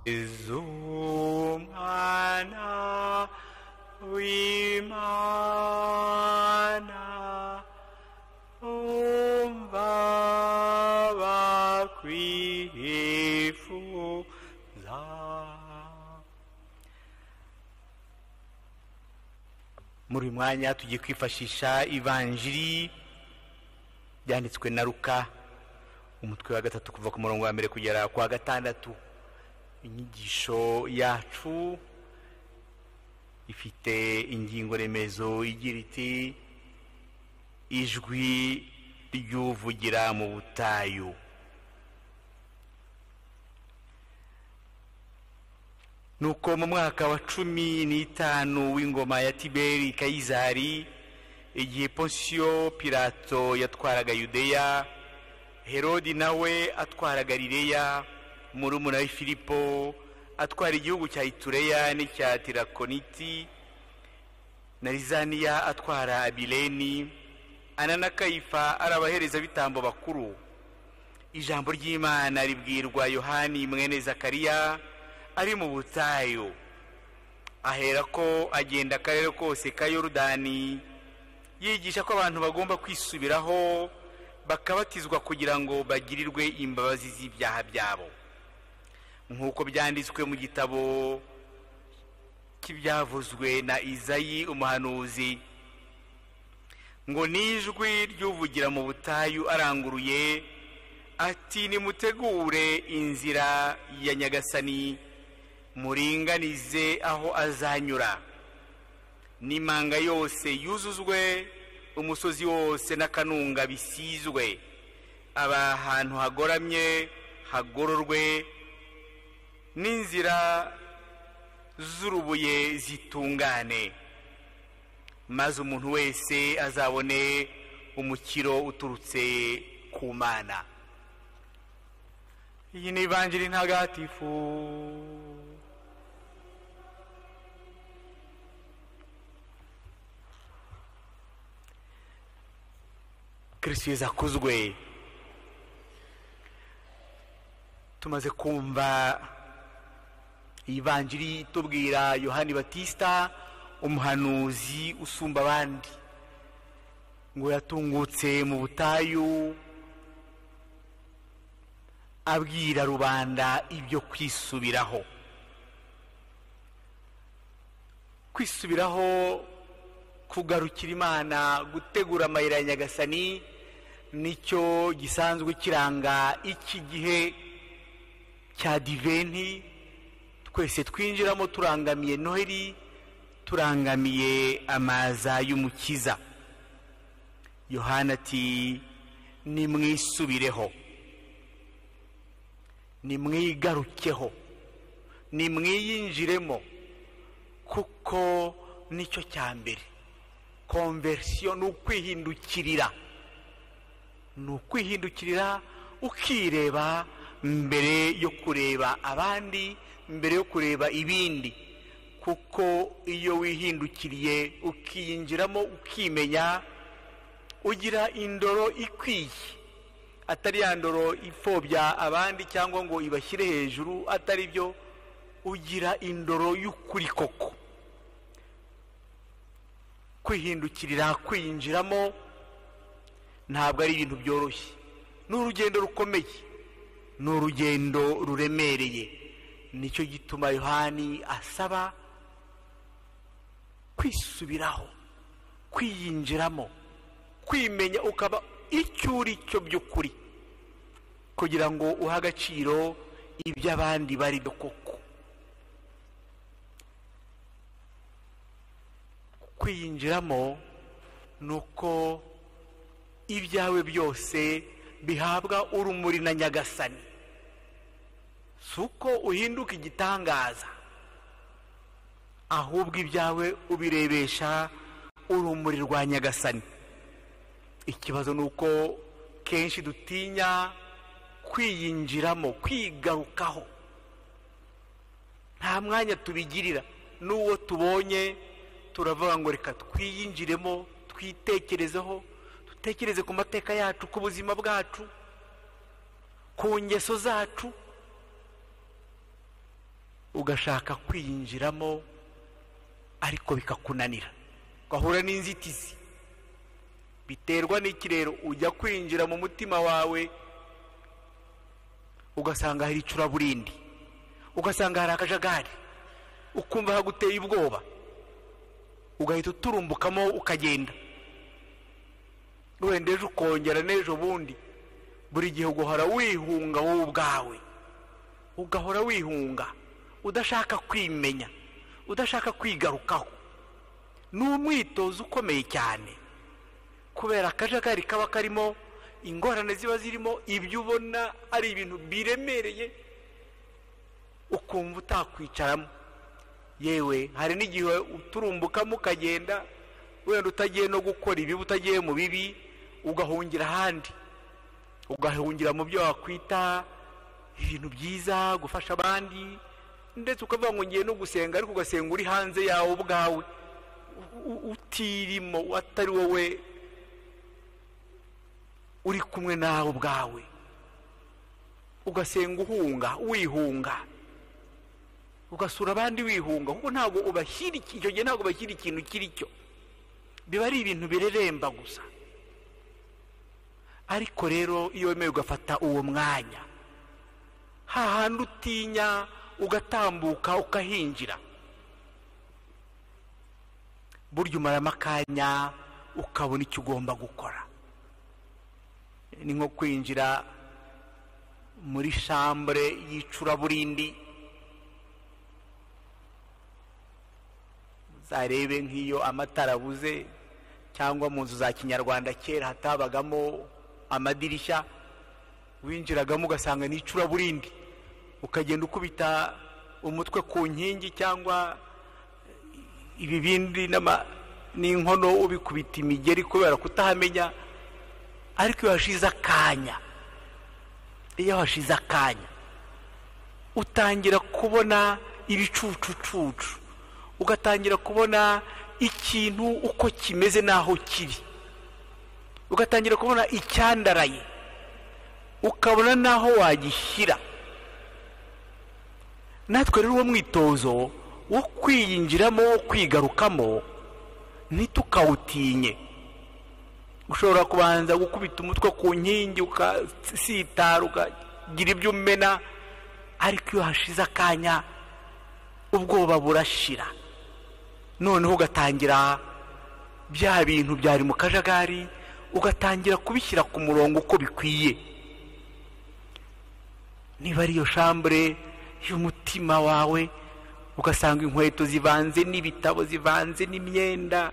Zumana w'Imana umva bakwifuza. Muri uyu mwanya tugiye kwifashisha ivanjiri byanditswe na Luka umutwe wa 3 kuva ku murongo wa 1 kugera ku wa 6. Inyigisho yacu ifite ingingo remezo igira iti ijwi ry'uvugira mu butayu. Nuko mu mwaka wa 15 w'ingoma ya Tiberi Kayizari, igihe Ponsiyo Pilato yatwaraga Yudeya, Herodi nawe atwara Galileya, murumuna wa Filipo atwara igihugu cya Itureya n'icya Tirakoniti, na Lizaniya atwara Abileni, Ana na Kayifa arabahereza bitambo bakuru. Ijambo ry'Imana ribwirwa Yohani mwene Zakariya ari mu butayu. Ahera ko agenda akarere kose ka Yorodani yigisha ko abantu bagomba kwisubiraho bakabatizwa kugira ngo bagirirwe imbabazi z'ibyaha byabo, nk'uko byanditswe mu gitabo cy'ibyavuzwe na Izayi umuhanuzi, ngo nijwi ry'uvugira mu butayu aranguruye ati nimutegure inzira ya Nyagasani, muringanize aho azanyura, n'imanga yose yuzuzwe, umusozi wose n'akanunga bisizwe, aba ahantu hagoramye hagororwe, n'inzira z'urubuye zitungane, maze umuntu wese azabone umukiro uturutse ku Mana. Iyi ni ivanjiri ntagatifu. Kristo Yesu akuzwe. Tumaze kumva ivanjiri tubwira Yohani Batista umuhanuzi usumba abandi, ngo yatungutse mu butayu abwira rubanda ibyo kwisubiraho. Kwisubiraho, kugarukira Imana, gutegura amayira ya Nyagasani, nicyo gisanzwe kiranga iki gihe cya Diventi twese twinjiramo turangamiye Noheli, turangamiye amaza y'Umukiza. Yohana ati nimwisubireho, nimwigarukeho, nimwiyinjiremo, kuko nicyo cya mbere. Conversion ni ukwihindukirira, ni ukwihindukirira ukireba mbere yo kureba abandi, mbere yo kureba ibindi, kuko iyo wihindukiriye ukiyinjiramo ukimenya, ugira indoro ikwiye, atari ya ndoro ipfobya abandi cyangwa ngo ibashyire hejuru, atari byo, ugira indoro y'ukuri koko. Kwihindukirira, kwinjiramo ntabwo ari ibintu byoroshye, ni urugendo rukomeye, ni urugendo ruremereye. Nicyo gituma Yohani asaba kwisubiraho, kwiyinjiramo, kwimenya ukaba icyo uri cyo by'ukuri, kugira ngo uha agaciro iby'abandi bari byo koko. Kwiyinjiramo ni uko ibyawe byose bihabwa urumuri na Nyagasani, si uko uhinduka igitangaza, ahubwo ibyawe ubirebesha urumuri rwa Nyagasani. Ikibazo ni uko kenshi dutinya kwiyinjiramo, kwigarukaho, nta mwanya tubigirira. N'uwo tubonye turavuga ngo reka twiyinjiremo, twitekerezeho, dutekereze ku mateka yacu, ku buzima bwacu, ku ngeso zacu. ugashaka kwinjiramo ariko bikakunanira, ugahura n'inzitizi. Biterwa n'iki rero? Ujya kwinjira mu mutima wawe ugasanga hari icuraburindi, ugasanga hari akajagari, ukumva haguteye ubwoba, ugahita uturumbukamo ukagenda. Wenda ejo ukongera n'ejo bundi, buri gihe ugahora wihunga wowe ubwawe, ugahora wihunga udashaka kwimenya, udashaka kwigarukaho. Ni umwitozo ukomeye cyane, kubera akajagari kaba karimo, ingorane ziba zirimo, ibyo ubona ari ibintu biremereye ukumva utakwicaramo. Yewe hari n'igihe uturumbukamo ukagenda, wenda utagiye no gukora ibibi, utagiye mu bibi, ugahungira ahandi, ugahungira mu byo wakwita ibintu byiza, gufasha abandi, ndetse ukavuga ngo ngiye no gusenga, ariko ugasenga uri hanze yawe ubwawe, utirimo, atari wowe uri kumwe nawe ubwawe, ugasenga uhunga, wihunga, ugasura abandi wihunga, kuko ntabwo ubashyira icyo gihe, ntabwo bashyira ikintu kiri cyo, biba ari ibintu bireremba gusa. Ariko rero iyo wemeye ugafata uwo mwanya, hahandi utinya, ugatambuka ukahinjira, burya umaramo akanya ukabona icyo ugomba gukora. Ni nko kwinjira muri shambure y'icuraburindi, zarebe nk'iyo amatara abuze, cyangwa mu nzu za kinyarwanda kera hatabagamo amadirishya, winjiragamo ugasanga ni icuraburindi, ukagenda ukubita umutwe ku nkingi cyangwa ibibindi n'inkono, ubikubita imigeri kubera kutahamenya. Ariko iyo hashize akanya, utangira kubona ibicucucucu, ugatangira kubona ikintu uko kimeze n'aho kiri, ugatangira kubona icyandaraye, ukabona n'aho wagishyira. Natwe rero uwo mwitozo wo kwiyinjiramo, wo kwigarukamo, ntitukawutinye. Ushobora kubanza gukubita umutwe ku nkingi, ukasitara, ukagira ibyo umena, ariko iyo hashize akanya ubwoba burashira. Noneho ugatangira bya bintu byari mu kajagari, ugatangira kubishyira ku murongo uko bikwiye. Niba ari iyo shambure y'umutima wawe, ugasanga inkweto zivanze n'ibitabo, zivanze n'imyenda,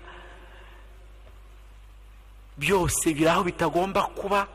byose biri aho bitagomba kuba,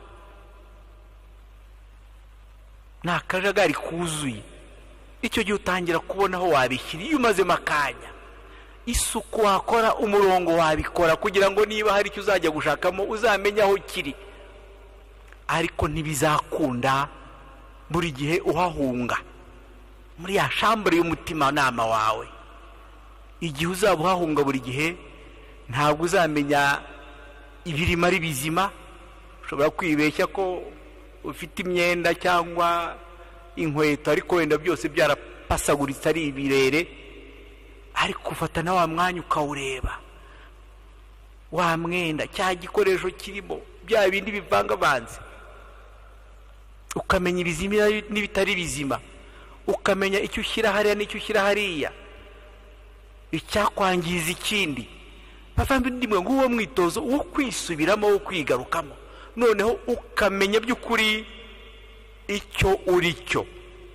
ni akajagari kuzuye. Icyo gihe utangira kubona aho wabishyira. Iyo umazemo akanya, isuku wakora, umurongo wabikora, kugira ngo niba hari icyo uzajya gushakamo uzamenye aho kiri. Ariko ntibizakunda buri gihe uhahunga muri ya shambure y'umutima nama wawe. Igihe uzaba uhahunga buri gihe, ntabwo uzamenya ibirimo ari bizima. Ushobora kwibeshya ko ufite imyenda cyangwa inkweto, ariko wenda byose byarapasaguritse ari ibirere. Ariko ufata na wa mwanya ukawureba, wa mwenda, cya gikoresho kirimo, bya bindi bivangavanze, ukamenya ibizima n'ibitari bizima, ukamenya icyo ushyira hariya n'icyo ushyira hariya, icyakwangiza ikindi. Bavambi ndimwe nguwo mwitozo wo kwisubiramo, wo kwigarukamo, noneho ukamenya by'ukuri icyo uri cyo.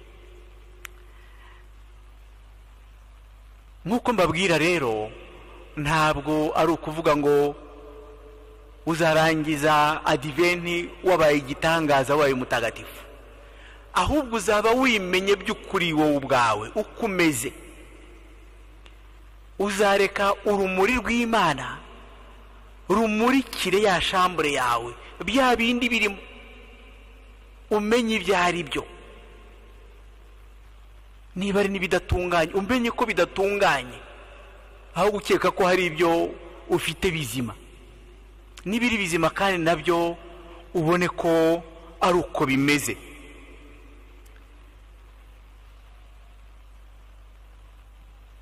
Nk'uko mbabwira rero, ntabwo ari ukuvuga ngo uzarangiza adiventi wabaye igitangaza, wabaye mutagatifu, ahubwo uzaba wimenye by'ukuri wowe ubwawe uko umeze. Uzareka urumuri rw'Imana rumurikire ya shambure yawe, bya bindi birimo, umenye ibyo ari byo. Niba ari n'ibidatunganye, umenye ko bidatunganye, aho gukeka ko hari ibyo ufite bizima. N'ibiri bizima kandi nabyo ubone ko ari uko bimeze.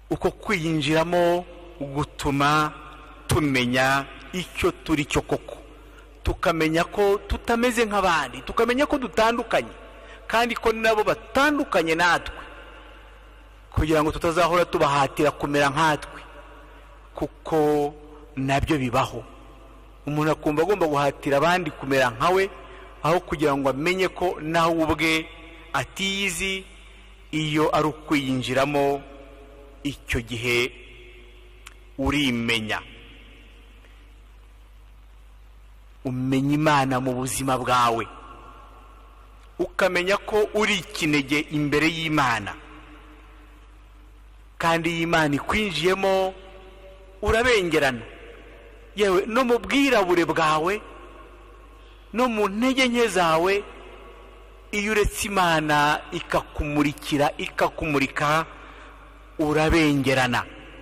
uko kwiyinjiramo gutuma tumenya icyo turi cyo koko, tukamenya ko tutameze nk'abandi, tukamenya ko dutandukanye kandi ko nabo batandukanye natwe, kugira ngo tutazahora tubahatira kumera nkatwe, kuko nabyo bibaho. Umuntu akumva agomba guhatira abandi kumera nkawe, aho kugira ngo amenye ko nawe ubwe atiyizi. Iyo ari ukwiyinjiramo, icyo gihe urimenya, umenya Imana mu buzima bwawe, ukamenya ko uri ikinege imbere y'Imana, kandi iyo Imana ikwinjiyemo urabengerana, yewe no mu bwirabure bwawe no mu ntege nke zawe. Iyo uretse Imana ikakumurikira, ikakumurika, urabengerana.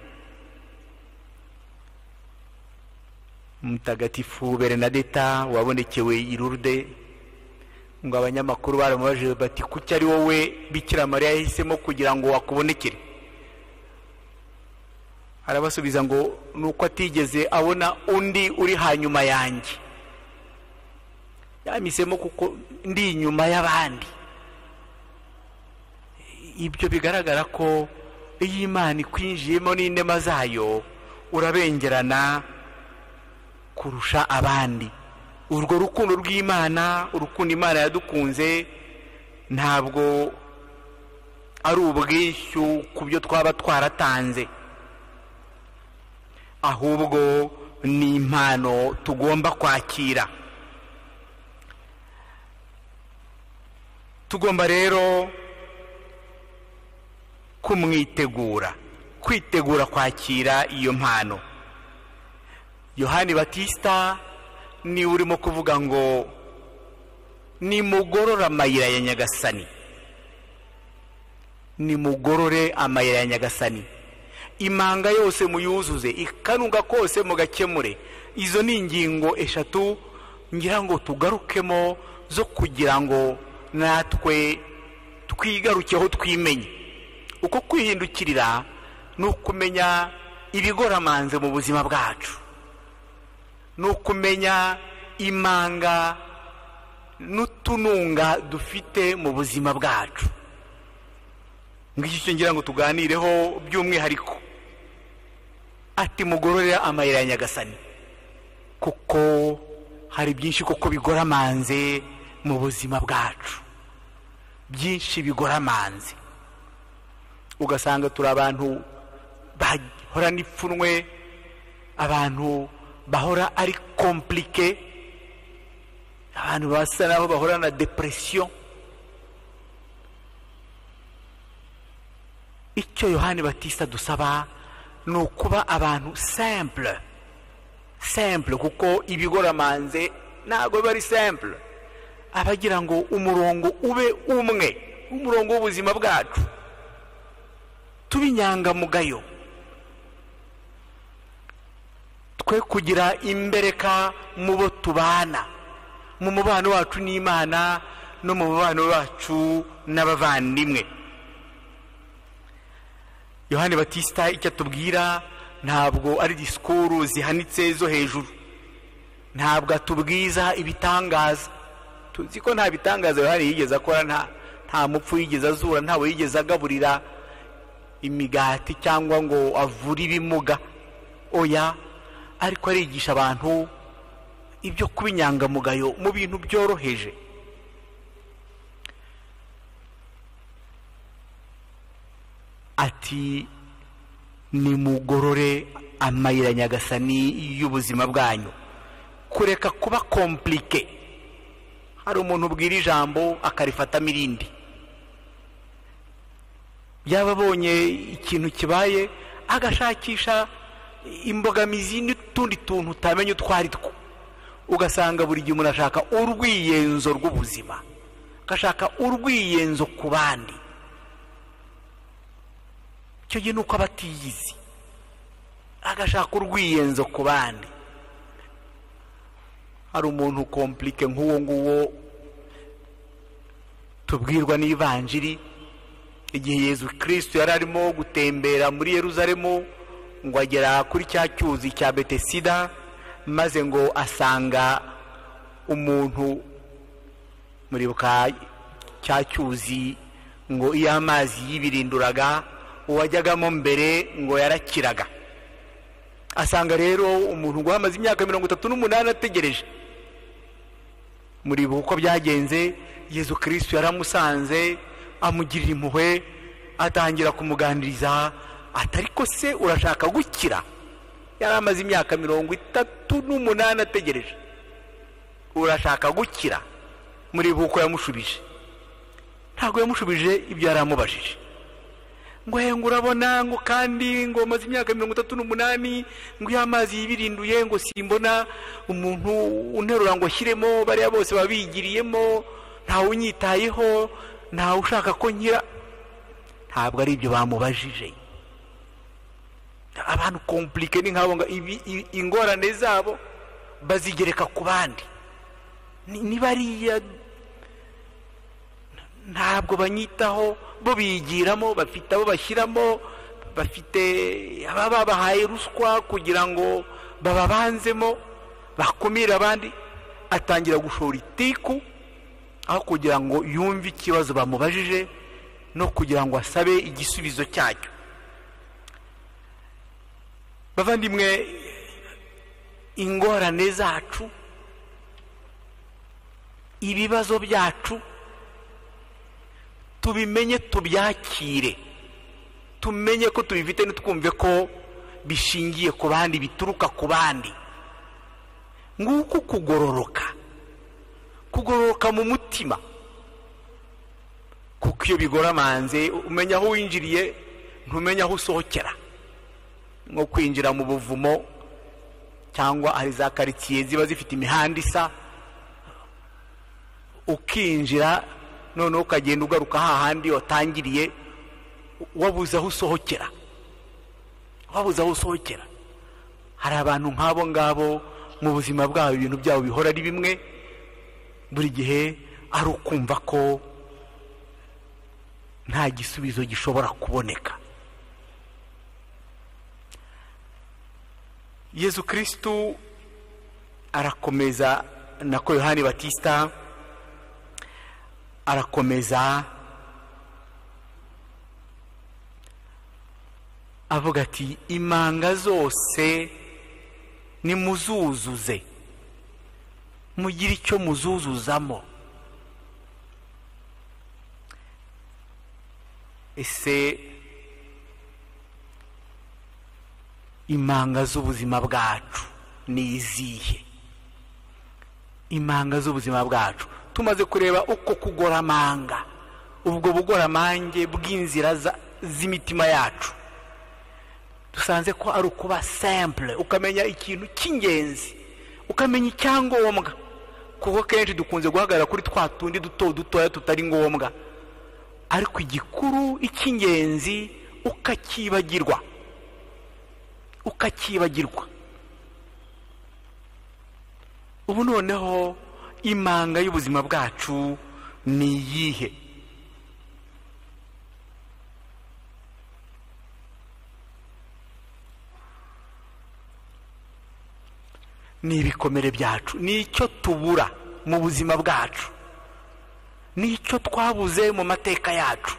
Mutagatifu Bernadeta wabonekewe i Lourdes, ngo abanyamakuru baramubajije bati kuki ari wowe Bikira Mariya yahisemo kugira ngo wakubonekere? Arabasubiza ngo nuko atigeze abona undi uri hanyuma yanjye, yamisemo kuko ndi inyuma y'abandi. Ibyo bigaragara ko iyo Imana ikwinjiyemo n'inema zayo urabengerana kurusha abandi. Urwo rukundo rw'Imana, urukundo Imana yadukunze, ntabwo ari ubwishyu ku byo twaba twaratanze, ahubwo ni impano tugomba kwakira. Tugomba rero kumwitegura, kwitegura kwakira iyo mpano. Yohani Batista ni urimo kuvuga ngo nimugorore amayira ya Nyagasani, nimugorore amayira ya Nyagasani, imanga yose muyuzuze, ikanunga kose mugakemure. Izo ni ingingo eshatu ngira ngo tugarukemo zo kugira ngo natwe twigarukeho twimenye. Uko kwihindukirira ni ukumenya ibigoramanze mu buzima bwacu, ni ukumenya imanga n'utununga dufite mu buzima bwacu. Ngicyo ngira ngo tuganireho by'umwihariko. Ati mugororera amayira ya Nyagasani, kuko hari byinshi koko bigoramanze mu buzima bwacu, byinshi bigoramanze. Ugasanga turi abantu bahora n'ipfunwe, abantu bahora ari komplike, abantu basa naho bahora na depression. Icyo Yohani Batista dusaba ni ukuba abantu simple, kuko ibigoramanze ntabwo biba ari simple. Abagira ngo umurongo ube umwe, umurongo w'ubuzima bwacu, tubinyangamugayo, twe kugira imbereka mu bo tubana, mu mubano wacu n'Imana no mu mubano wacu n'abavandimwe. Yohani Batista icyo atubwira ntabwo ari disikuru zihanitse zo hejuru, ntabwo atubwiza ibitangaza. Tuzi ko nta bitangaza Yohani yigeze akora, nta mupfu yigeze azura, ntawe yigeze agaburira imigati cyangwa ngo avure ibimuga, oya. Ariko arigisha abantu ibyo kuba inyangamugayo mu bintu byoroheje. Ati nimugorore amayira Nyagasani y'ubuzima bwanyu, kureka kuba komplike. Hari umuntu ubwira ijambo akarifatamo irindi, yaba abonye ikintu kibaye agashakisha imbogamizi n'utundi tuntu utamenya utwari two. Ugasanga buri gihe umuntu ashaka urwiyenzo rw'ubuzima, agashaka urwiyenzo ku bandi. Icyo gihe nuko aba atiyizi, agashaka urwiyenzo ku bandi. Hari umuntu komplike nk'uwo nguwo tubwirwa n'Ivanjiri, igihe Yezu Kristo yari arimo gutembera muri Yeruzalemu ngo agera kuri cya cyuzi cya Betesida, maze ngo asanga umuntu, muribuka cya cyuzi ngo iyo amazi yibirinduraga uwajyagamo mbere ngo yarakiraga. Asanga rero umuntu ngo amaze imyaka 38 ategereje. Muribuka uko byagenze, Yezu Kristo yaramusanze amugirira impuhwe, atangira kumuganiriza ati ariko se urashaka gukira? Yari amaze imyaka 38 ategereje, urashaka gukira? Muribuka uko yamushubije? Ntabwo yamushubije ibyo yaramubajije, ngo urabona ngo kandi ngo maze imyaka 38 ngo y'amazi yibirinduye ngo simbona umuntu unterura ngo ashyiremo, bariya bose babigiriyemo, ntawe unyitayeho, ntawe ushaka ko nkira. Ntabwo ari ibyo bamubajije. Abantu komplike ni nkabo ngo ingorane zabo bazigereka ku bandi. Ni bariya ntabwo banyitaho, bo bigiramo, bafite abo bashyiramo, bafite ababahaye ruswa kugira ngo bababanzemo bakumire abandi. Atangira gushora itiku aho kugira ngo yumve ikibazo bamubajije no kugira ngo asabe igisubizo cyacyo. Bavandimwe, ingorane zacu, ibibazo byacu tubimenye, tubyakire, tumenye ko tubifite n'utwumve ko bishingiye ku bandi, bituruka ku bandi. Nguko kugororoka mu mutima, kuko iyo bigoramanze umenya aho winjiriye ntumenya aho usohokera. Nko kwinjira mu buvumo cyangwa ari za karitsiye ziba zifite imihanda isa, ukinjira none ukagenda ugaruka hahandi watangiriye, wabuze aho usohokera. Hari abantu nk'abo ngabo mu buzima bwabo ibintu byabo bihora ari bimwe, buri gihe ari ukumva ko nta gisubizo gishobora kuboneka. Yezu Kristo arakomeza, nako Yohani Batista arakomeza avuga ati imanga zose nimuzuzuze, mugire icyo muzuzuzamo. Ese imanga z'ubuzima bwacu ni izihe? Imanga z'ubuzima bwacu tumaze kureba uko kugoramanga, ubwo bugoramange bw'inzira z'imitima yacu, dusanze ko ari ukuba simple, ukamenya ikintu cy'ingenzi, ukamenya icyangombwa. Kuko kenshi dukunze guhagarara kuri twa tundi dutoya tutari ngombwa, ariko igikuru, icy'ingenzi ukakibagirwa. Ubu noneho imanga y'ubuzima bwacu ni iyihe? Ni ibikomere byacu, ni icyo tubura mu buzima bwacu, ni icyo twabuze mu mateka yacu.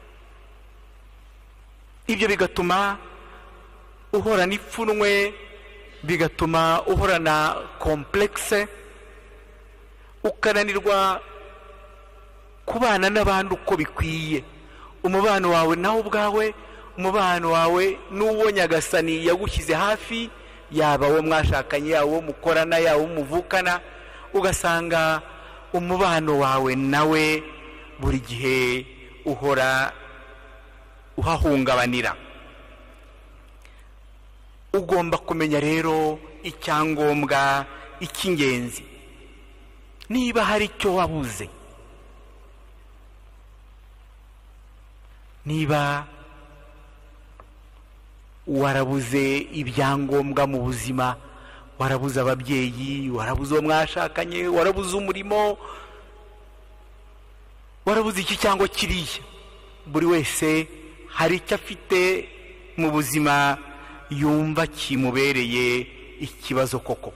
Ibyo bigatuma uhorana ipfunwe, bigatuma uhorana complexe, ukananirwa kubana n'abandi uko bikwiye. Umubano wawe nawe ubwawe, umubano wawe n'uwo Nyagasani yagushyize hafi, yaba uwo mwashakanye, yaba uwo mukorana, yaba uwo muvukana, ugasanga umubano wawe nawe buri gihe uhora uhahungabanira. Ugomba kumenya rero icyangombwa, icy'ingenzi. Niba hari icyo wabuze, niba warabuze ibyangombwa mu buzima, warabuze ababyeyi, warabuze uwo mwashakanye, warabuze umurimo, warabuze iki cyangwa kiriya, buri wese hari icyo afite mu buzima yumva kimubereye ikibazo koko.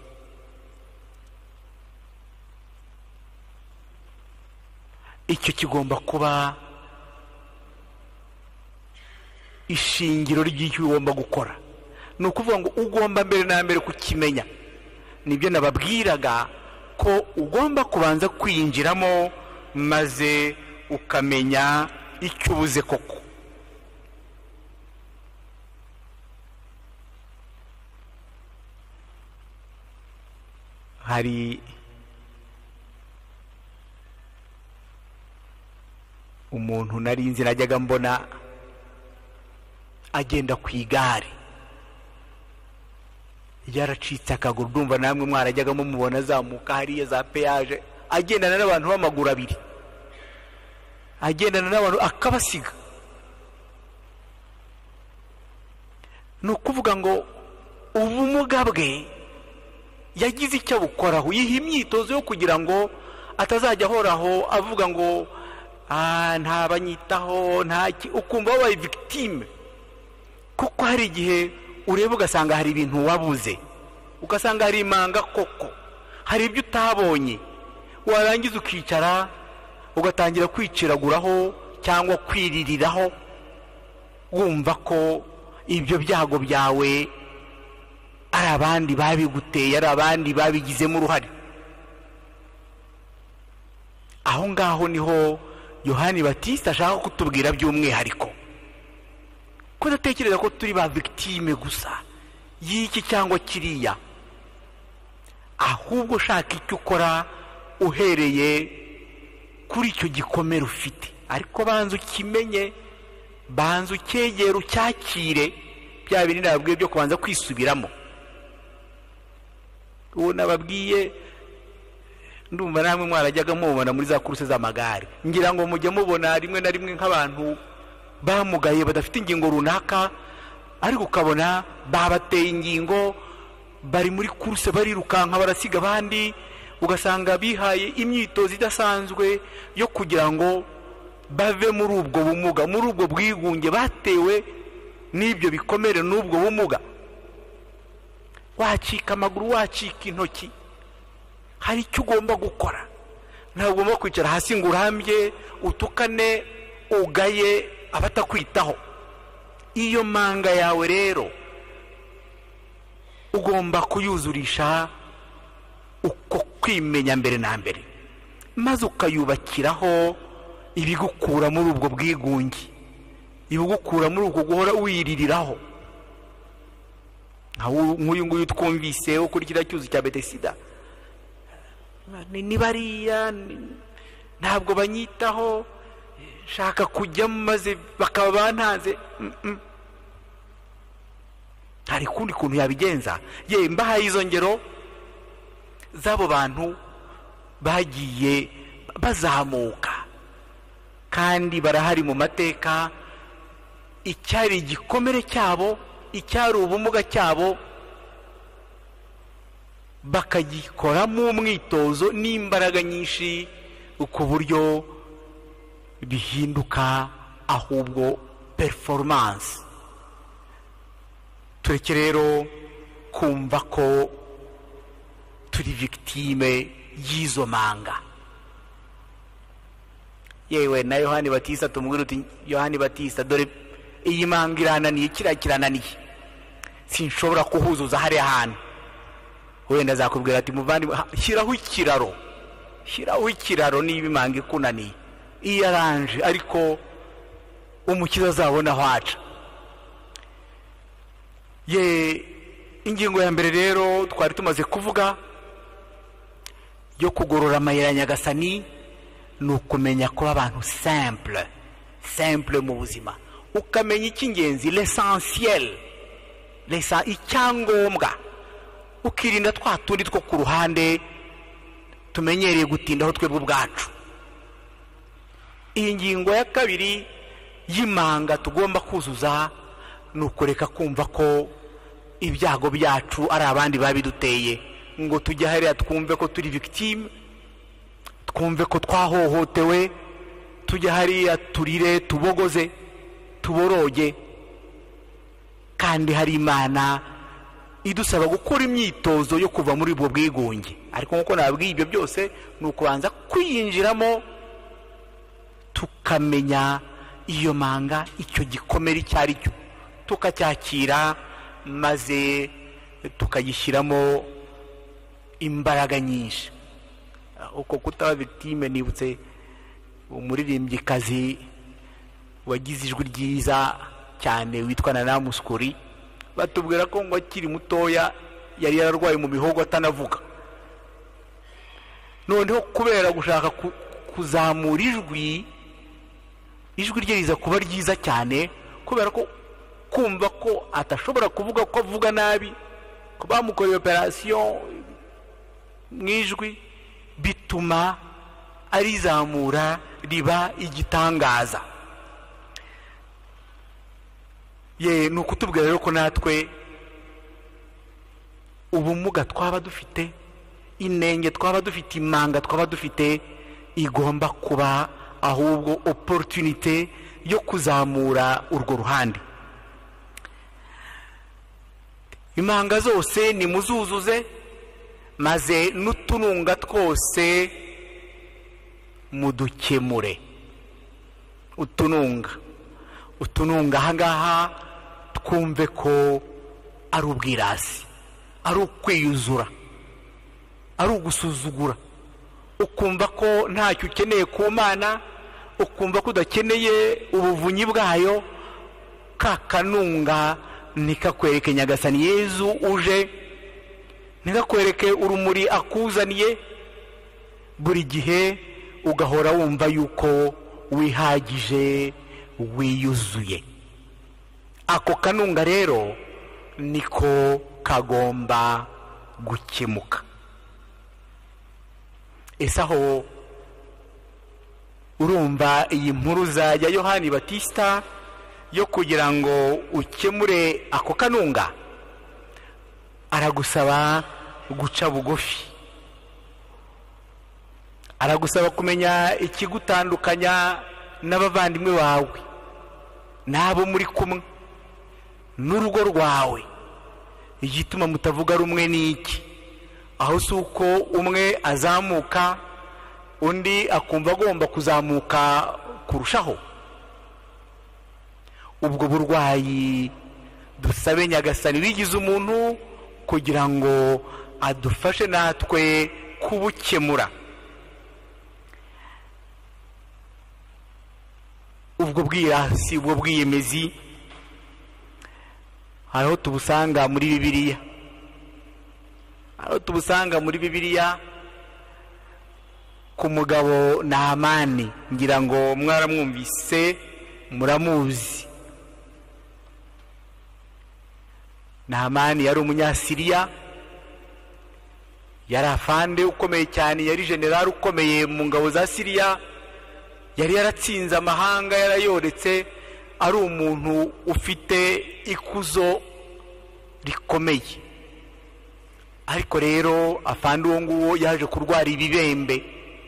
Icyo kigomba kuba ishingiro ry'icyo ugomba gukora. Ni ukuvuga ngo ugomba mbere na mbere kukimenya. Nibyo nababwiraga ko ugomba kubanza kwinjiramo maze ukamenya icyo ubuze koko. Hari umuntu nari nzi najyaga mbona agenda ku igare, yaracitse akaguru. Ndumva namwe mwarajyaga mumubona azamuka hariya za peyaje agendana n'abantu b'amaguru abiri, agendana n'abantu akabasiga. Ni ukuvuga ngo ubumuga bwe yagize icyo bukoraho, yiha imyitozo yo kugira ngo atazajya ahoraho avuga ngo ntabanyitaho, ukumva wabaye victime. Kuko hari igihe ureba ugasanga hari ibintu wabuze, ugasanga hari imanga koko, hari ibyo utabonye, warangiza ukicara ugatangira kwiciraguraho cyangwa kwiririraho, wumva ko ibyo byago byawe ari abandi babiguteye, ari abandi babigizemo uruhare. Aho ngaho niho Yohani Batista ashaka kutubwira by'umwihariko ko datekereza ko turi ba victime gusa y'iki cyangwa kiriya, ahubwo shaka icyo ukora uhereye kuri icyo gikomere ufite. Ariko banza ukimenye, banza ucyegere, ucyakire, bya bintu nababwiye byo kubanza kwisubiramo. Uwo nababwiye ndumva namwe mwarajyaga mubona muri za kuruse z'amagare, ngira ngo mujye mubona rimwe na rimwe nk'abantu bamugaye badafite ingingo runaka, ariko ukabona babateye ingingo, bari muri kuruse barirukanka barasiga abandi, ugasanga bihaye imyitozo idasanzwe yo kugira ngo bave muri ubwo bumuga, muri ubwo bwigunge batewe n'ibyo bikomere n'ubwo bumuga. Wacika amaguru, wacika intoki, hari icyo ugomba gukora. Ntabwo ugomba kwicara hasi ngo urambye utukane ugaye abatakwitaho. Iyo manga yawe rero ugomba kuyuzurisha uko kwimenya mbere na mbere, maze ukayubakiraho ibigukura muri ubwo bwigunge, ibigukura muri ubwo guhora wiririraho. Nk'uyu nguyu twumvise wo kuri kiriya cyuzi cya Betesida, ni bariya ntabwo banyitaho, shaka kujyamo maze bakaba bantanze. Hari kundi kuntu yabigenza. Ye mbahaye izo ngero z'abo bantu bagiye bazamuka kandi barahari mu mateka. Icyari igikomere cyabo, icyari ubumuga cyabo, bakagikoramo umwitozo n'imbaraga nyinshi ku buryo bihinduka ahubwo performance. Tureke rero kumva ko turi victime y'izo manga. Yewe na Yohani Batista tumubwira uti, Yohani Batista, dore iyi manga irananiye, kirananiye, sinshobora kuhuzuza hariya hantu. Wenda azakubwira ati, muvandimwe, shyiraho ikiraro niba imanga ikunaniye, iyo aranje, ariko umukiza azabona aho aca. Ingingo ya mbere rero twari tumaze kuvuga yo kugorora amayira Nyagasani, ni ukumenya kuba abantu simple mu buzima, ukamenya icy'ingenzi, l'essentiel, icyangombwa, ukirinda twa tundi two ku ruhande tumenyereye gutindaho twebwe ubwacu. Iyi ngingo ya kabiri y'imanga tugomba kuzuza ni ukureka kumva ko ibyago byacu ari abandi babiduteye, ngo tujye hariya twumve ko turi victime, twumve ko twahohotewe, tujya hariya turire tubogoze tuboroge, kandi hari Imana idusaba gukora imyitozo yo kuva muri ubwo bwigunge. Ariko nkuko nabwiye, ibyo byose ni ukubanza kwiyinjiramo tukamenya iyo manga, icyo gikomere icyo ari cyo, tukacyakira maze tukagishyiramo imbaraga nyinshi. Uko kutaba victime, nibutse umuririmbyikazi wagize ijwi ryiza cyane witwa Nana Muscuri, batubwira ko ngo akiri mutoya yari yararwaye mu mihogo atanavuga. Noneho kubera gushaka kuzamura ijwi rye riza kuba ryiza cyane, kubera ko kumva ko atashobora kuvuga ko avuga nabi, ko bamukoreye operation mu ijwi, bituma arizamura riba igitangaza. Ni ukutubwira rero ko natwe ubumuga twaba dufite, inenge twaba dufite, imanga twaba dufite, igomba kuba ahubwo opportunité yo kuzamura urwo ruhande. Imanga zose ni muzuzuze, maze n'utununga twose mudukemure. utununga ahangaha twumve ko ari ubwirasi, ari ukwiyuzura, ari ugusuzugura, ukumva ko ntacyo ukeneye ku Mana, ukumva ko udakeneye ubuvunyi bwayo. Ka kanunga nikakwereke Nyagasani Yezu uje, nikakwereke urumuri akuzaniye, buri gihe ugahora wumva yuko wihagije, wiyuzuye. Ako kanunga rero niko kagomba gukemuka. Ese aho urumva iyi mpuruza ya Yohani Batista yo kugira ngo ukemure ako kanunga, aragusaba guca bugufi, aragusaba kumenya ikigutandukanya n'abavandimwe bawe, n'abo muri kumwe, n'urugo rwawe. Igituma mutavuga rumwe n'iki? Aho si uko umwe azamuka undi akumva agomba kuzamuka kurushaho. Ubwo burwayi dusabe Nyagasani wigize umuntu kugira ngo adufashe natwe kubukemura. Ubwo bwirasi, ubwo bwiyemezi, hariho tubusanga muri Bibiliya. Ku mugabo Nahamani, ngira ngo mwaramwumvise, muramuzi. Nahamani yari umunyasiriya, yari afande ukomeye cyane, yari general ukomeye mu ngabo za Siriya, yari yaratsinze amahanga, yarayoretse, ari umuntu ufite ikuzo rikomeye. Ariko rero afande uwo nguwo yaje kurwara ibibembe,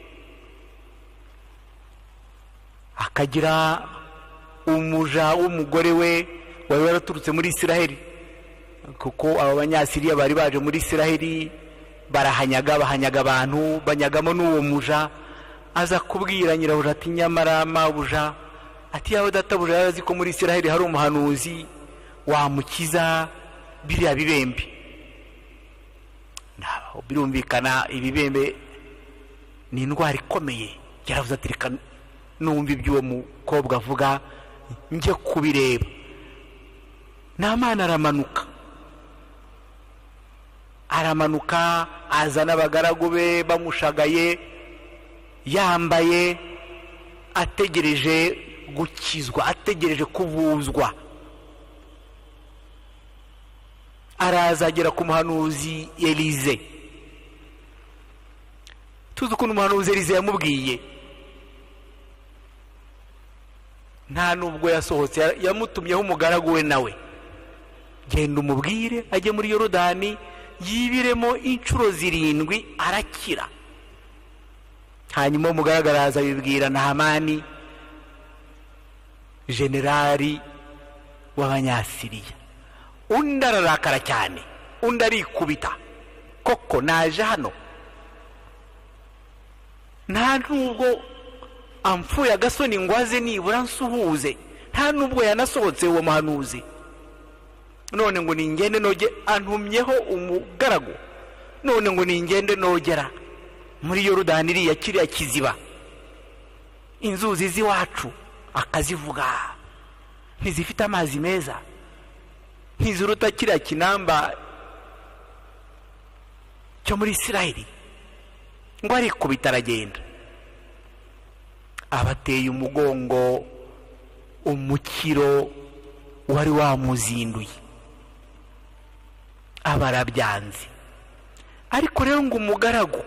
akagira umuja w'umugore we wari waraturutse muri Isiraheli, kuko abo banyasiriya bari baje muri Isiraheli bahanyaga abantu, banyagamo n'uwo muja. Aza kubwira nyirabuja ati, nyamara mabuja, ati yawe databuja yarazi ko muri Isiraheli hari umuhanuzi wamukiza biriya bibembe. Birumvikana ibibembe ni indwara ikomeye. Yaravuze ati, reka numva iby'uwo mukobwa avuga njye kubireba. Nahamani aramanuka azana abagaragu be bamushagaye, yambaye, ategereje gukizwa, ategereje kuvuzwa. Araza agera ku muhanuzi Elize. Tuzi ukuntu umuhanuzi Elize yamubwiye, nta nubwo yasohotse, yamutumyeho umugaragu we nawe, genda umubwire ajye muri Yorodani yibiremo inshuro 7 arakira. Hanyuma umugaragu araza abibwira Nahamani, generali w'abanyasiriya. Undi ararakara cyane, undi arikubita, koko naje hano, nta nubwo amfuye agasoni ngo aze nibura nsuhuze, nta nubwo yanasohotse uwo muhanuzi. None ngo ningende noge, antumyeho umugaragu, none ngo ningende nogera muri Yorodani iriya kiriya kiziba, inzuzi z'iwacu akazivuga, ntizifite amazi meza, ntiziruta kiriya kinamba cyo muri Isiraheli. Ngo arikubita aragenda, abateye umugongo umukiro wari wamuzinduye, abarabyanze. Ariko rero ngo umugaragu,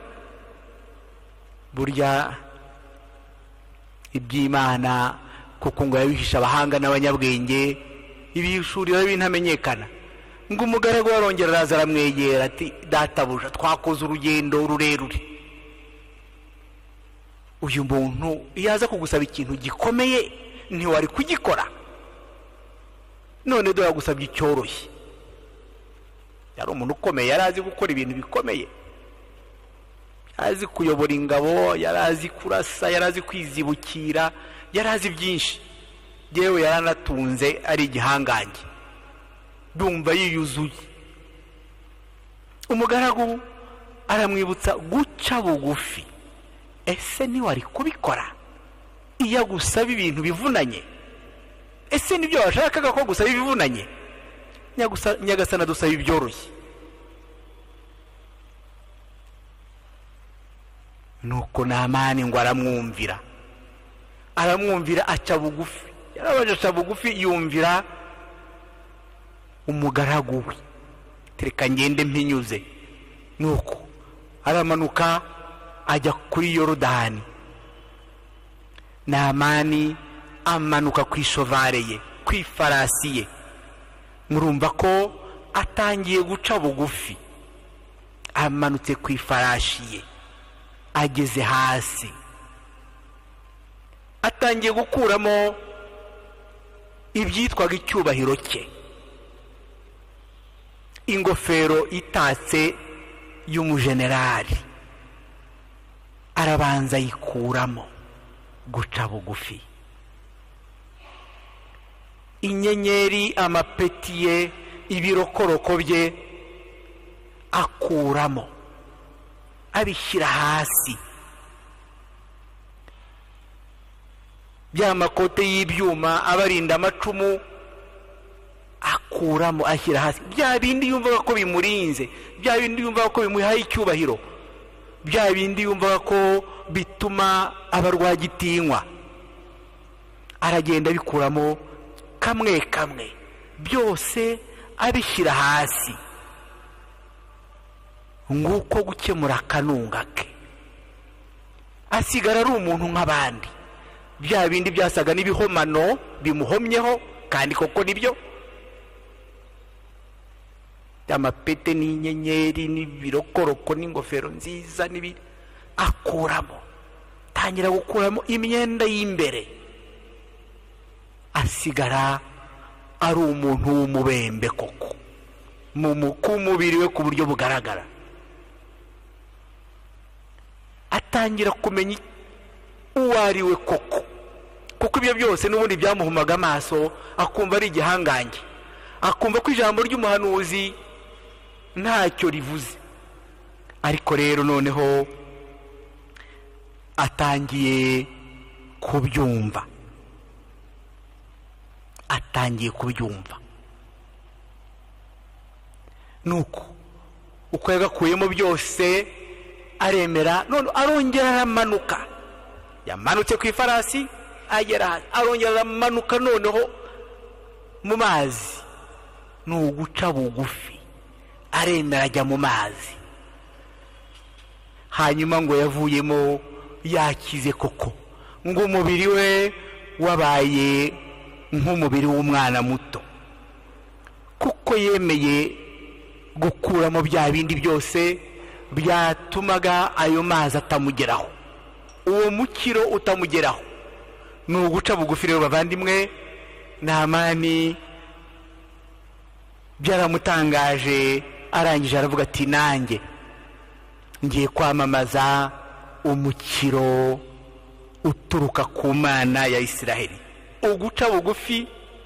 burya iby'Imana kuko ngo yabihisha abahanga n'abanyabwenge, ibishurira bintamenyekana. Ngo umugaragu warongera araza aramwegera ati, databuja, twakoze urugendo rurerure, uyu muntu iyo aza kugusaba ikintu gikomeye ntiwari kugikora, none dore agusabye icyoroshye. Yari umuntu ukomeye, yari azi gukora ibintu bikomeye, yari azi kuyobora ingabo, yari azi kurasa, yari azi kwizibukira, yari azi byinshi. Yewe yaranatunze ari igihangange, ndumva yiyuzuye. Umugaragu aramwibutsa guca bugufi. Ese ntiwari kubikora iyo agusaba ibintu bivunanye? Ese nibyo washakaga ko gusaba ibivunanye? Nyagasana dusaba ibyoroshye. Nuko Namani ngo aramwumvira, aca bugufi. Yarabaje aca bugufi, yumvira umugaragu we, tereka ngende mpinyuze. Nuko aramanuka ajya kuri Yorodani. Namani amanuka ku ishovare ye, ku ifarasi ye. Murumva ko atangiye guca bugufi. Amanutse ku ifarashi ye, ageze hasi, atangiye gukuramo ibyitwaga icyubahiro cye, ingofero itatse y'umujenerali, arabanza yikuramo. Guca bugufi. Inyenyeri, amapeti ye, ibirokoroko bye akuramo, abishyira hasi. Bya makote y'ibyuma abarinda amacumu akuramo, ashyira hasi. Bya bindi yumvaga ko bimurinze, bya bindi yumvaga ko bimuhaye icyubahiro, bya bindi yumvaga ko bituma abarwagitinywa, aragenda bikuramo kamwe kamwe, byose abishyira hasi. Nguko gukemura akanunga ke, asigara ari umuntu nk'abandi. Bya bindi byasaga n'ibihomano bimuhomyeho, kandi koko nibyo, amapete n'inyenyeri n'ibirokoroko n'ingofero nziza n'ibiri, akuramo. Tangira gukuramo imyenda y'imbere, asigara ari umuntu w'umubembe koko, ku mubiri we ku buryo bugaragara. Atangira kumenya uwo ari we koko, kuko ibyo byose n'ubundi byamuhumaga amaso, akumva ari igihangange, akumva ko ijambo ry'umuhanuzi ntacyo rivuze. Ariko rero noneho atangiye kubyumva, nuko uko yagakuyemo byose aremera. None arongera aramanuka, yamanutse ku ifarasi agera, arongera aramanuka noneho mu mazi. Ni uguca bugufi, aremera ajya mu mazi. Hanyuma ngo yavuyemo yakize koko, ngo umubiri we wabaye nk'umubiri w'umwana muto, kuko yemeye gukuramo bya bindi byose byatumaga ayo mazi atamugeraho, uwo mukiro utamugeraho. Ni uguca bugufi rero bavandimwe, Naamani byaramutangaje, arangije aravuga ati nanjye ngiye kwamamaza umukiro uturuka ku Mana ya Isiraheli. Uguca bugufi,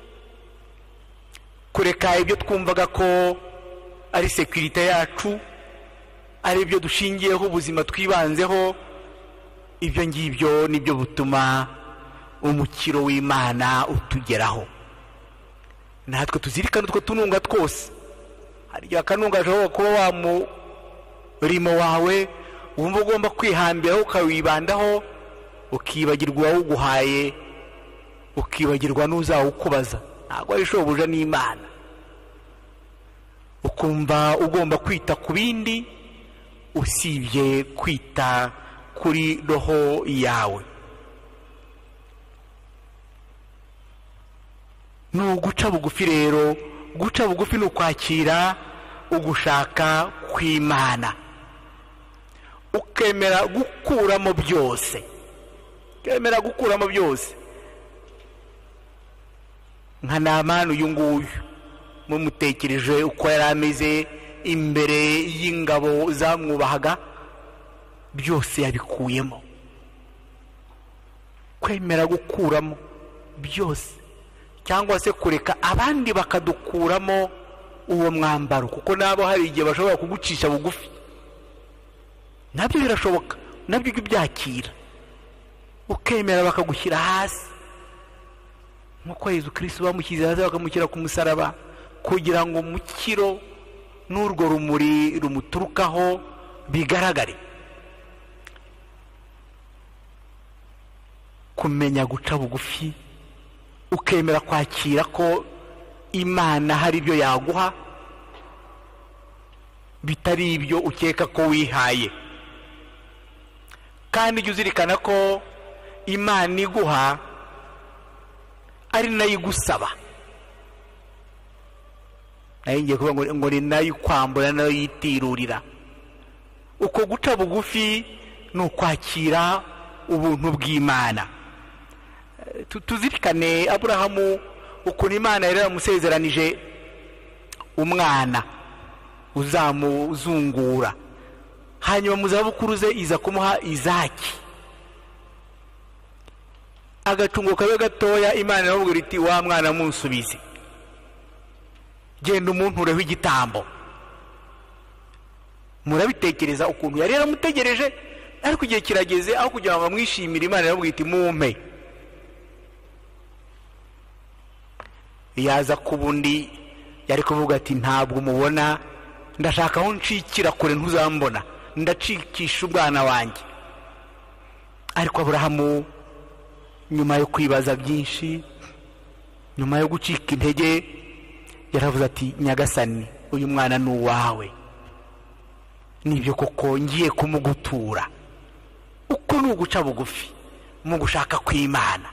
kureka ibyo twumvaga ko ari sekirite yacu, ari ibyo dushingiyeho ubuzima twibanzeho, ibyo ngibyo nibyo butuma umukiro w'Imana utugeraho. Natwe tuzirikana utwo tununga twose. Hari igihe akanunga gashobora kuba wa murimo wawe wumva ugomba kwihambiraho ukawibandaho, ukibagirwa uwuguhaye, ukibagirwa n'uzawukubaza. Ntabwo ari shobuja n'Imana. Ukumva ugomba kwita ku bindi usibye kwita kuri roho yawe. Nuguca bugufi rero, guca bugufi ni ukwakira ugushaka kw'Imana, ukemera gukuramo byose, ukemera gukuramo byose. Nka Naamani uyu nguyu mumutekereje uko yari ameze imbere y'ingabo zamwubahaga, byose yabikuyemo. Kwemera gukuramo byose, cyangwa se kureka abandi bakadukuramo uwo mwambaro, kuko nabo hari igihe bashobora kugucisha bugufi. Nabyo birashoboka, nabyo byakira, ukemera bakagushyira hasi, nk'uko Yesu Kristo bamushyize hasi bakamushyira ku musaraba, kugira ngo umukiro n'urwo rumuri rumuturukaho bigaragare. Kumenya guca bugufi, ukemera kwakira ko Imana hari ibyo yaguha bitari ibyo ukeka ko wihaye, kandi ujye uzirikana ko Imana iguha ari nayo igusaba. Nayo ngiye kuvuga ngo ni nayo kwambura, nayo yitirurira. Uko guca bugufi ni ukwakira ubuntu bw'Imana. Tuzirikane Aburahamu ukuntu Imana yari yaramusezeranije umwana uzamuzungura, hanyuma mu zabukuru ze iza kumuha Izaki. Agacungo kabe gatoya, Imana iramubwira iti wa mwana munsubize, genda umuntureho igitambo. Murabitekereza ukuntu yari yaramutegereje, ariko igihe kirageze aho kugira ngo bamwishimire, Imana iramubwira iti mumpe. Yaza kubundi yari kuvuga ati ntabwo umubona, ndashaka aho ncikira kure ntuzambona, ndacikisha ubwana wanjye. Ariko Aburahamu nyuma yo kwibaza byinshi, nyuma yo gucika intege, yaravuze ati Nyagasani, uyu mwana ni uwawe, nibyo koko ngiye kumugutura. Uko ni uguca bugufi mu gushaka kw'Imana.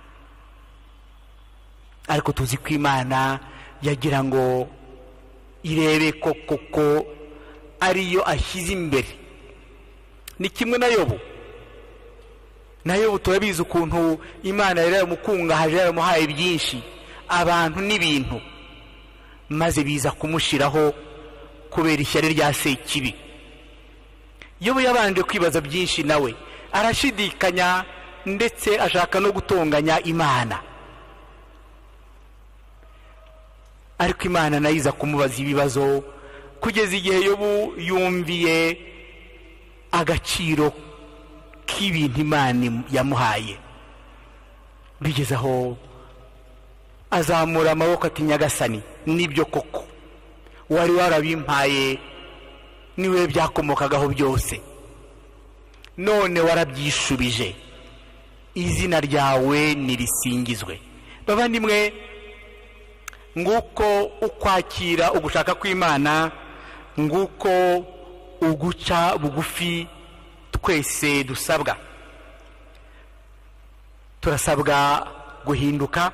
Ariko tuzi ko Imana yagira ngo irebe koko ariyo ashyize imbere. Ni kimwe na Yobu. Na Yobu turabizi ukuntu Imana yari yaramukungahaje, yaramuhaye byinshi, abantu n'ibintu, maze biza kumushiraho kubera ishyari rya Sekibi. Yobu yabanje kwibaza byinshi, nawe arashidikanya, ndetse ashaka no gutonganya Imana. Ariko Imana nayo iza kumubaza ibibazo, kugeza igihe Yobu yumviye agaciro k'ibintu Imana yamuhaye. Bigeze aho azamura amaboko ati Nyagasani, nibyo koko wari warabimpaye, niwe byakomokagaho byose, none warabyishubije, izina ryawe nirisingizwe. Bavandimwe, nguko ukwakira ugushaka kw'Imana, nguko uguca bugufi twese dusabwa. Turasabwa guhinduka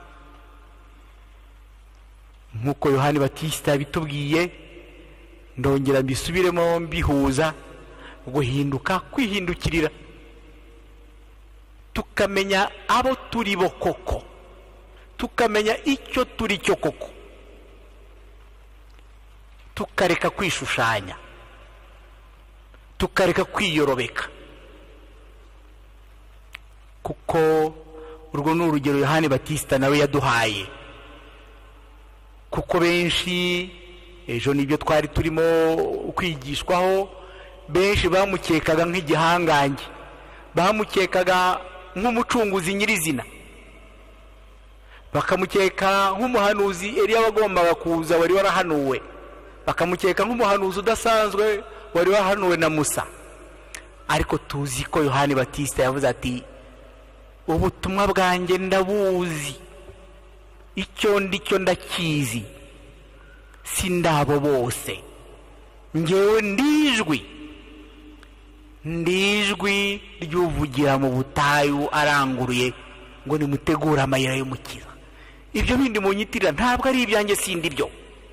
nk'uko Yohani Batista bitubwiye, ndongera mbisubiremo mbihuza, guhinduka, kwihindukirira, tukamenya abo turi bo koko, tukamenya icyo turi cyo koko, tukareka kwishushanya, tukareka kwiyorobeka. Kuko urwo ni urugero Yohani Batista nawe yaduhaye. Kuko benshi ejo nibyo twari turimo kwigishwaho, benshi bamukekaga nk'igihangange, bamukekaga nk'umucunguzi nyirizina, bakamukeka nk'umuhanuzi Eliya wagombaga kuza wari warahanuwe, bakamukeka nk'umuhanuzi udasanzwe wari wahanuwe na Musa. Ariko tuzi ko Yohani Batista yavuze ati ubutumwa bwanjye ndabuzi, icyo ndicyo ndakizi, sindabo bose, ngewe ndijwi ryuvugira mu butayu aranguruye ngo nimutegure amayira y'umukiza. Ibyo bindi munyitirira ntabwo ari ibyanjye, sindi byo.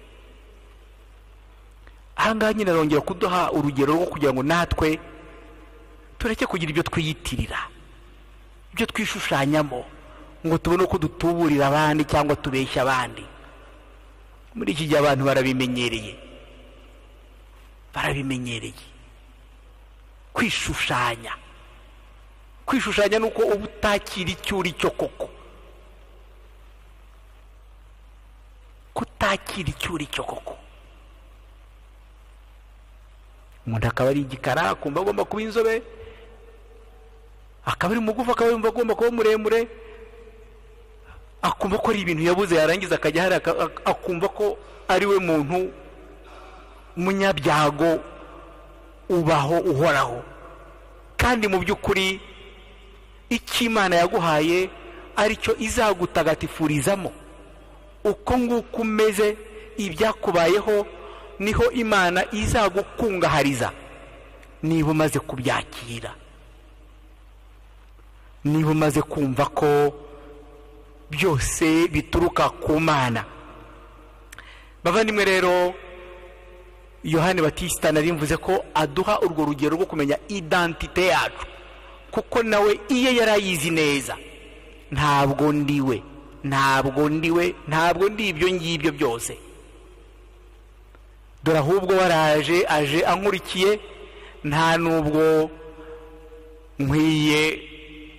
Ahangaha nyine arongera kuduha urugero rwo kugira ngo natwe tureke kugira ibyo twiyitirira, ibyo twishushanyamo ngo tubone uko dutuburira abandi cyangwa tubeshya abandi. Muri iki gihe abantu barabimenyereye kwishushanya. Kwishushanya nuko uba utakira icyo uri cyo koko, kutakira icyo uri cyo koko. Umuntu akaba ari igikara akumva agomba kuba inzobe, akaba ari mugufi akaba yumva agomba kuba muremure, akumva ko ari ibintu yabuze, yarangiza akajya hari akumva ko ari we muntu munyabyago ubaho uhoraho. Kandi mu by'ukuri icyo Imana yaguhaye aricyo izagutagatifurizamo. Uko nguko umeze, ibyakubayeho niho Imana izagukungahariza niba umaze kubyakira, niba umaze kumva ko byose bituruka ku Mana. Bavandimwe rero, Yohani Batista nari mvuze ko aduha urwo rugero rwo kumenya identite yacu, kuko nawe iyo yarayizi neza, ntabwo ndi ibyo ngibyo byose. Dore ahubwo waraje aje ankurikiye, nta nubwo nkwiye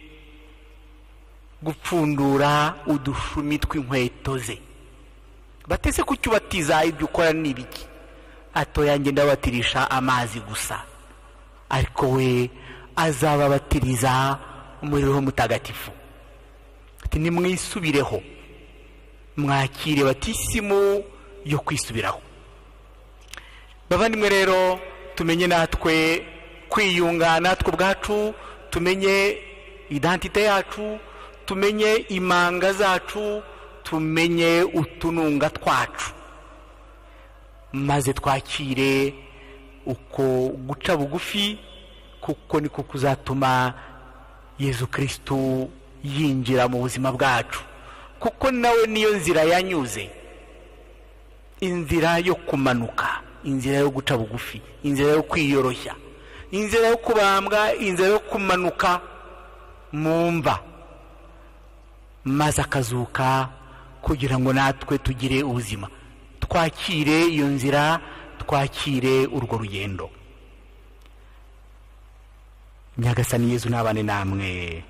gupfundura udushumi tw'inkweto ze. Batese kucyubatiza ibyo ukora n'ibiki? Atoya ngenda batirisha amazi gusa, ariko we azababatiriza umuriro mutagatifu. Ati nimwisubireho, mwakire batisimu yo kwisubiraho. Bavandimwe rero, tumenye natwe kwiyunga natwe ubwacu, tumenye identite yacu, tumenye imanga zacu, tumenye utununga twacu, maze twakire uko guca bugufi, kuko niko kuzatuma Yezu Kristo yinjira mu buzima bwacu. Kuko nawe niyo nzira yanyuze, inzira yo kumanuka, inzira yo guca bugufi, inzira yo kwiyoroshya, inzira yo kubambwa, inzira yo kumanuka mu mva, maze akazuka kugira ngo natwe tugire ubuzima. Twakire iyo nzira, twakire urwo rugendo. Nyagasani Yezu nabane namwe.